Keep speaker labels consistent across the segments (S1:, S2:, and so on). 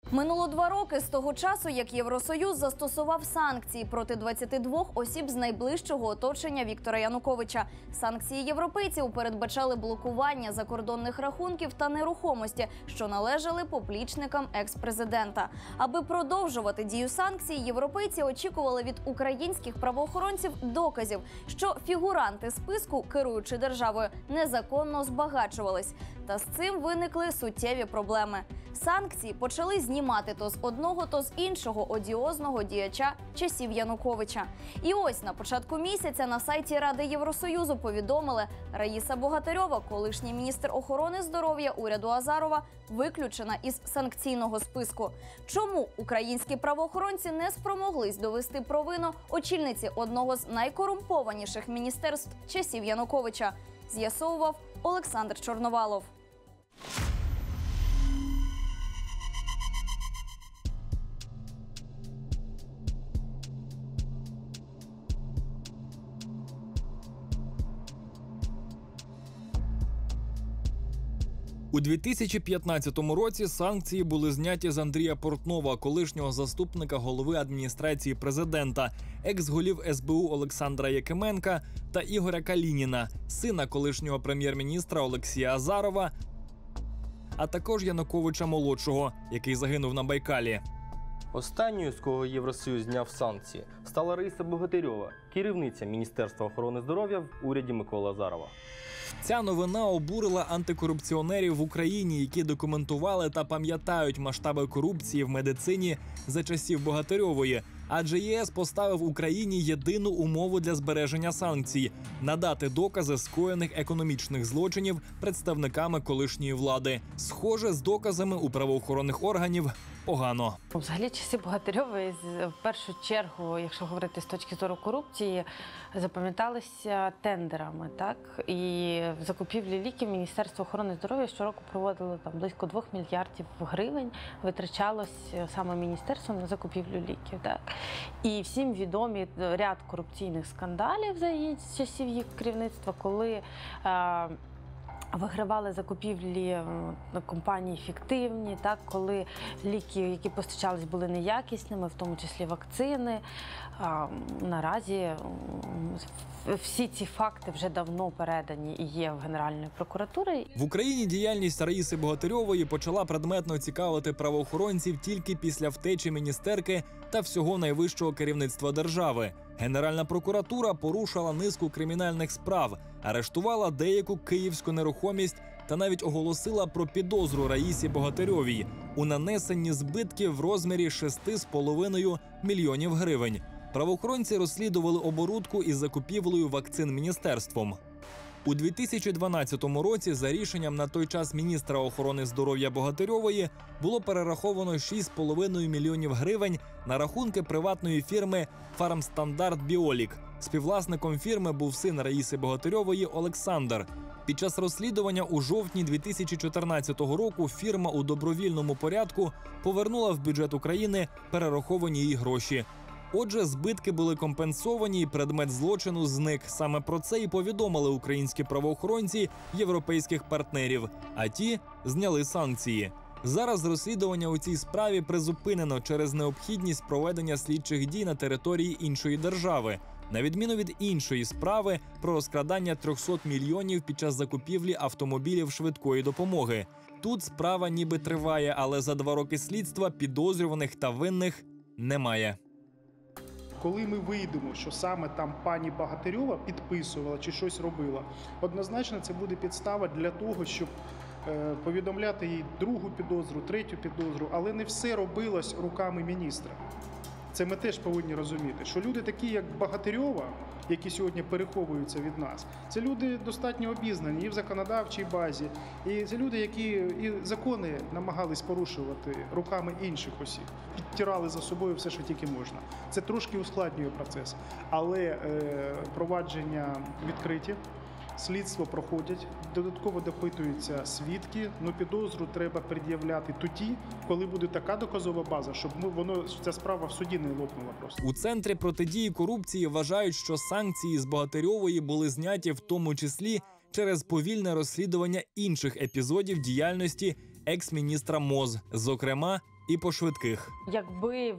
S1: Минуло 2 роки з того часу, як Євросоюз застосував санкції проти 22 осіб з найближчого оточення Віктора Януковича. Санкції європейців передбачали блокування закордонних рахунків та нерухомості, що належали поплічникам екс-президента. Аби продовжувати дію санкцій, європейці очікували від українських правоохоронців доказів, що фігуранти списку, керуючи державою, незаконно збагачувались. Та з цим виникли суттєві проблеми. Санкції почали знімати то з одного, то з іншого одіозного діяча часів Януковича. І ось на початку місяця на сайті Ради Євросоюзу повідомили, Раїса Богатирьова, колишній міністр охорони здоров'я уряду Азарова, виключена із санкційного списку. Чому українські правоохоронці не спромоглись довести провину очільниці одного з найкорумпованіших міністерств часів Януковича, з'ясовував Олександр Чорновалов.
S2: У 2015 році санкції були зняті з Андрія Портнова, колишнього заступника голови адміністрації президента, екс-голів СБУ Олександра Якименка та Ігоря Калініна, сина колишнього прем'єр-міністра Олексія Азарова, а також Януковича-молодшого, який загинув на Байкалі.
S3: Останньою, з кого Євросоюз зняв санкції, стала Раїса Богатирьова, керівниця Міністерства охорони здоров'я в уряді Миколи Азарова.
S2: Ця новина обурила антикорупціонерів в Україні, які документували та пам'ятають масштаби корупції в медицині за часів Богатирьової. Адже ЄС поставив Україні єдину умову для збереження санкцій – надати докази скоєних економічних злочинів представниками колишньої влади. Схоже, з доказами у правоохоронних органів погано.
S4: Взагалі, часи Богатирьової, в першу чергу, якщо говорити з точки зору корупції, запам'яталися тендерами, так? І в закупівлі ліків Міністерство охорони здоров'я щороку проводило близько 2 мільярдів гривень, витрачалось саме міністерством на закупівлю ліків, так? І всім відомі ряд корупційних скандалів за її часів їх керівництва, коли вигравали закупівлі компанії фіктивні, так, коли ліки, які постачались, були неякісними, в тому числі вакцини. Наразі всі ці факти вже давно передані і є в Генеральної прокуратури.
S2: В Україні діяльність Раїси Богатирьової почала предметно цікавити правоохоронців тільки після втечі міністерки та всього найвищого керівництва держави. Генеральна прокуратура порушила низку кримінальних справ, арештувала деяку київську нерухомість та навіть оголосила про підозру Раїсі Богатирьовій у нанесенні збитків в розмірі 6,5 мільйонів гривень. Правоохоронці розслідували оборудку із закупівлею вакцин міністерством. У 2012 році за рішенням на той час міністра охорони здоров'я Богатирьової було перераховано 6,5 мільйонів гривень на рахунки приватної фірми «Фармстандарт Біолік». Співвласником фірми був син Раїси Богатирьової Олександр. Під час розслідування у жовтні 2014 року фірма у добровільному порядку повернула в бюджет України перераховані їй гроші. Отже, збитки були компенсовані і предмет злочину зник. Саме про це і повідомили українські правоохоронці європейських партнерів, а ті зняли санкції. Зараз розслідування у цій справі призупинено через необхідність проведення слідчих дій на території іншої держави, на відміну від іншої справи про розкрадання 300 мільйонів під час закупівлі автомобілів швидкої допомоги. Тут справа ніби триває, але за 2 роки слідства підозрюваних та винних немає.
S5: Коли ми вийдемо, що саме там пані Богатирьова підписувала чи щось робила, однозначно це буде підстава для того, щоб повідомляти їй другу підозру, третю підозру, але не все робилось руками міністра. Це ми теж повинні розуміти, що люди такі, як Богатирьова, які сьогодні переховуються від нас, це люди достатньо обізнані і в законодавчій базі, і це люди, які і закони намагались порушувати руками інших осіб, підтирали за собою все, що тільки можна. Це трошки ускладнює процес, але провадження відкриті, слідство проходять, додатково допитуються свідки, підозру треба пред'являти тоді, коли буде така доказова база, щоб ця справа в суді не лопнула просто.
S2: У Центрі протидії корупції вважають, що санкції з Богатирьової були зняті в тому числі через повільне розслідування інших епізодів діяльності екс-міністра МОЗ, зокрема і по швидких.
S4: Якби,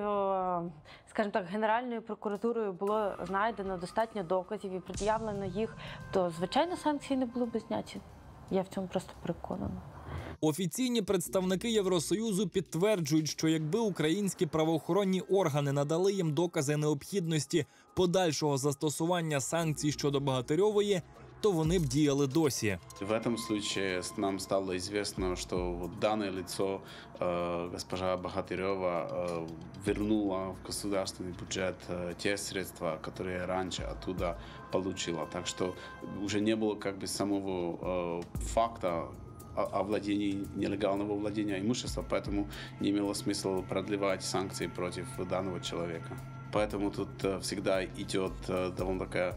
S4: скажімо так, Генеральною прокуратурою було знайдено достатньо доказів і пред'явлено їх, то, звичайно, санкції не були б зняті. Я в цьому просто переконана.
S2: Офіційні представники Євросоюзу підтверджують, що якби українські правоохоронні органи надали їм докази необхідності подальшого застосування санкцій щодо Богатирьової, то вони б діяли досі.
S6: В этом случае нам стало известно, что вот данное лицо, госпожа Богатырева, вернула в государственный бюджет те средства, которые раньше оттуда получила. Так что уже не было как бы самого факта о владении, нелегального владения имущества, поэтому не имело смысла продлевать санкции против данного человека. Поэтому тут всегда идет довольно такая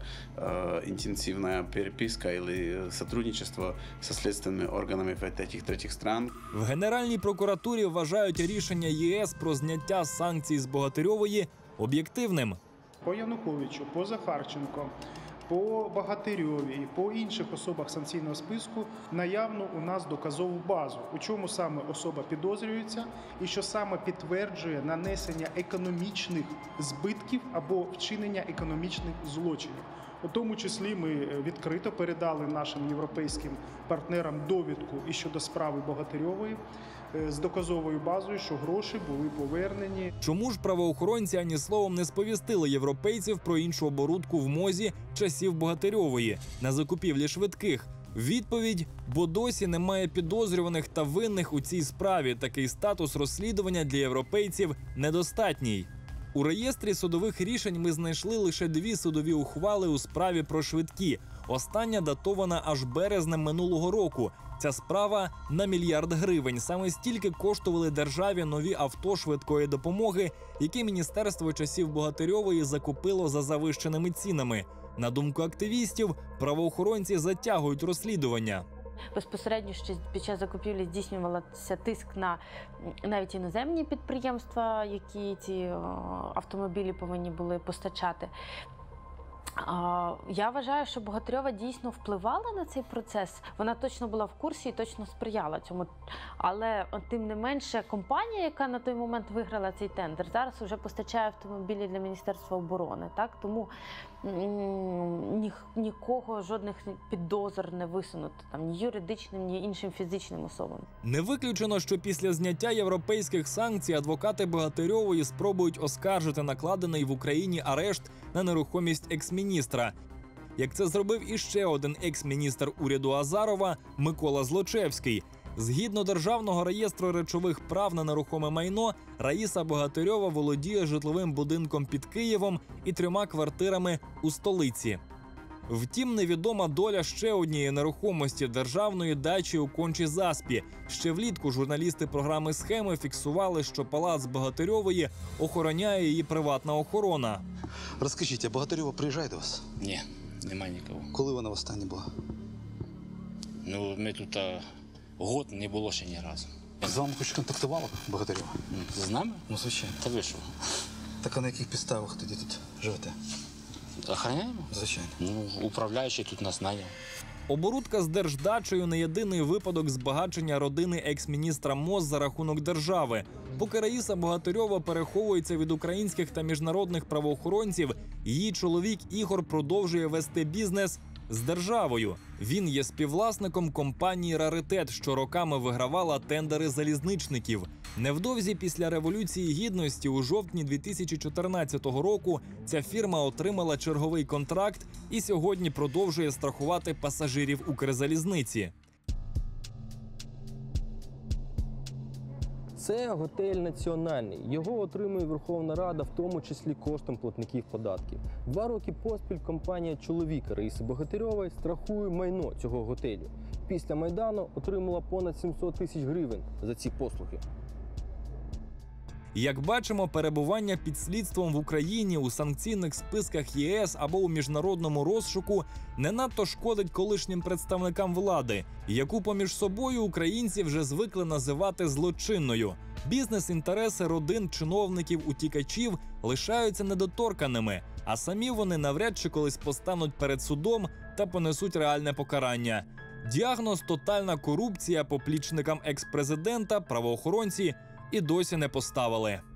S6: интенсивная переписка или сотрудничество со следственными органами этих третьих стран.
S2: В Генеральній прокуратурі вважають рішення ЄС про зняття санкцій з Богатирьової об'єктивним.
S5: По Януковичу, по Захарченко, по Богатирьові і по інших особах санкційного списку наявно у нас доказову базу, у чому саме особа підозрюється і що саме підтверджує нанесення економічних збитків або вчинення економічних злочинів. У тому числі ми відкрито передали нашим європейським партнерам довідку і щодо справи Богатирьової з доказовою базою, що гроші були повернені.
S2: Чому ж правоохоронці ані словом не сповістили європейців про іншу оборудку в МОЗі часів Богатирьової на закупівлі швидких? Відповідь – бо досі немає підозрюваних та винних у цій справі. Такий статус розслідування для європейців недостатній. У реєстрі судових рішень ми знайшли лише 2 судові ухвали у справі про швидкі. Остання датована аж березнем минулого року. Ця справа на 1 мільярд гривень. Саме стільки коштували державі нові авто швидкої допомоги, які міністерство часів Богатирьової закупило за завищеними цінами. На думку активістів, правоохоронці затягують розслідування.
S4: Безпосередньо ще під час закупівлі здійснювався тиск на навіть іноземні підприємства, які ці автомобілі повинні були постачати. Я вважаю, що Богатирьова дійсно впливала на цей процес. Вона точно була в курсі і точно сприяла цьому. Але тим не менше компанія, яка на той момент виграла цей тендер, зараз вже постачає автомобілі для Міністерства оборони. Так? Тому нікого, жодних підозр не висунуто, там, ні юридичним, ні іншим фізичним особам.
S2: Не виключено, що після зняття європейських санкцій адвокати Богатирьової спробують оскаржити накладений в Україні арешт на нерухомість екс-міністра. Як це зробив іще один екс-міністр уряду Азарова Микола Злочевський. Згідно Державного реєстру речових прав на нерухоме майно, Раїса Богатирьова володіє житловим будинком під Києвом і 3 квартирами у столиці. Втім, невідома доля ще однієї нерухомості – державної дачі у Кончі-Заспі. Ще влітку журналісти програми «Схеми» фіксували, що палац Богатирьової охороняє її приватна охорона.
S7: Розкажіть, а Богатирьова приїжджає до вас?
S8: Ні, нема нікого.
S7: Коли вона востаннє була?
S8: Ну, ми тут год не було ще ні разу.
S7: З вами хоч контактувала Богатирьова?
S8: З нами?
S7: Ну, звичайно.
S8: Та ви що?
S7: Так а на яких підставах тоді тут живете?
S8: Охороняємо?
S7: Звичайно.
S8: Ну, управляючий тут нас наняв.
S2: Оборудка з держдачею – не єдиний випадок збагачення родини екс-міністра МОЗ за рахунок держави. Поки Раїса Богатирьова переховується від українських та міжнародних правоохоронців, її чоловік Ігор продовжує вести бізнес з державою. Він є співвласником компанії «Раритет», що роками вигравала тендери залізничників. Невдовзі після Революції Гідності у жовтні 2014 року ця фірма отримала черговий контракт і сьогодні продовжує страхувати пасажирів Укрзалізниці.
S3: Це готель національний. Його отримує Верховна Рада, в тому числі коштом платників податків. 2 роки поспіль компанія чоловіка Раїси Богатирьової страхує майно цього готелю. Після Майдану отримала понад 700 тисяч гривень за ці послуги.
S2: Як бачимо, перебування під слідством в Україні у санкційних списках ЄС або у міжнародному розшуку не надто шкодить колишнім представникам влади, яку поміж собою українці вже звикли називати злочинною. Бізнес-інтереси родин чиновників-утікачів лишаються недоторканими, а самі вони навряд чи колись постануть перед судом та понесуть реальне покарання. Діагноз – тотальна корупція поплічникам екс-президента, правоохоронці і досі не поставили.